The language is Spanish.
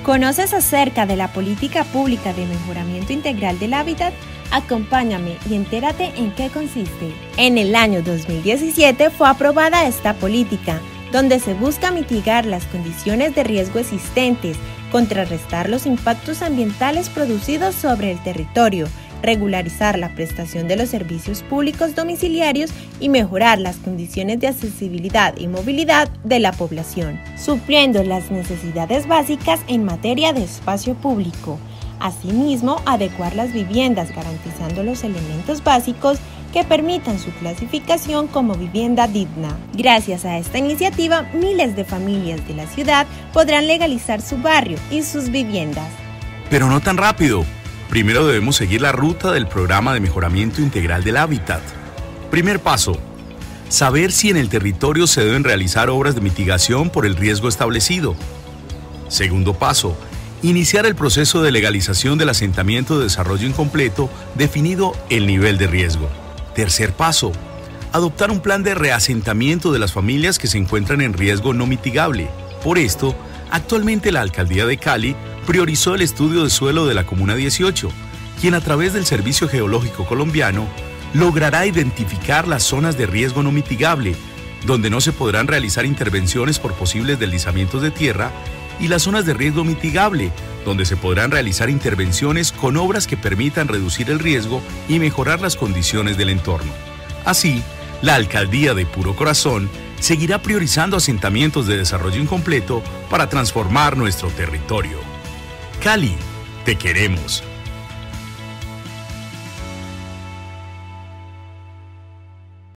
¿Conoces acerca de la política pública de mejoramiento integral del hábitat? Acompáñame y entérate en qué consiste. En el año 2017 fue aprobada esta política, donde se busca mitigar las condiciones de riesgo existentes, contrarrestar los impactos ambientales producidos sobre el territorio, regularizar la prestación de los servicios públicos domiciliarios y mejorar las condiciones de accesibilidad y movilidad de la población, supliendo las necesidades básicas en materia de espacio público. Asimismo, adecuar las viviendas garantizando los elementos básicos que permitan su clasificación como vivienda digna. Gracias a esta iniciativa, miles de familias de la ciudad podrán legalizar su barrio y sus viviendas. Pero no tan rápido. Primero debemos seguir la ruta del programa de mejoramiento integral del hábitat. Primer paso: saber si en el territorio se deben realizar obras de mitigación por el riesgo establecido. Segundo paso: iniciar el proceso de legalización del asentamiento de desarrollo incompleto definido el nivel de riesgo. Tercer paso: adoptar un plan de reasentamiento de las familias que se encuentran en riesgo no mitigable. Por esto, actualmente la Alcaldía de Cali priorizó el estudio de suelo de la Comuna 18, quien a través del Servicio Geológico Colombiano logrará identificar las zonas de riesgo no mitigable, donde no se podrán realizar intervenciones por posibles deslizamientos de tierra, y las zonas de riesgo mitigable, donde se podrán realizar intervenciones con obras que permitan reducir el riesgo y mejorar las condiciones del entorno. Así, la Alcaldía de Puro Corazón seguirá priorizando asentamientos de desarrollo incompleto para transformar nuestro territorio. Cali, te queremos.